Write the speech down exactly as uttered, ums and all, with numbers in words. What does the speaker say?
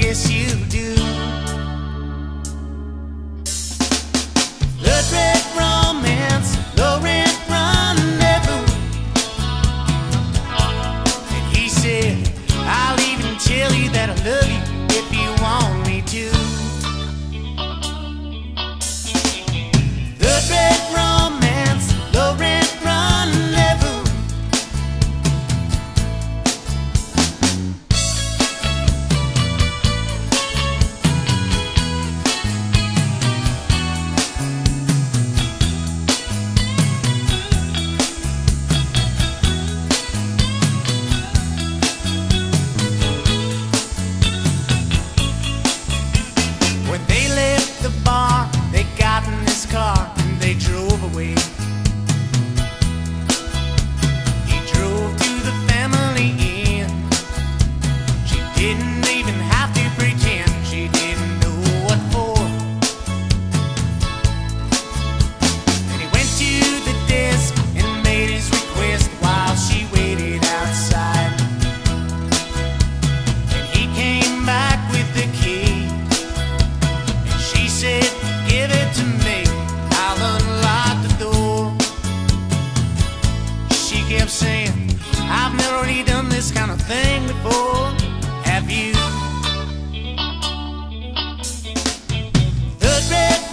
yes you do. Blood red romance, low rent rendezvous. And he said, I'll even tell you that I love you if you want me to. Blood red romance, low rent rendezvous. When they left the bar, they got in his car and they drove away. He drove to the family inn. She didn't even have to pretend she didn't know what for. Then he went to the desk and made his request while she waited outside. And he came back with the key. She said, give it to me, I'll unlock the door. She kept saying, I've never really done this kind of thing before. Have you? The red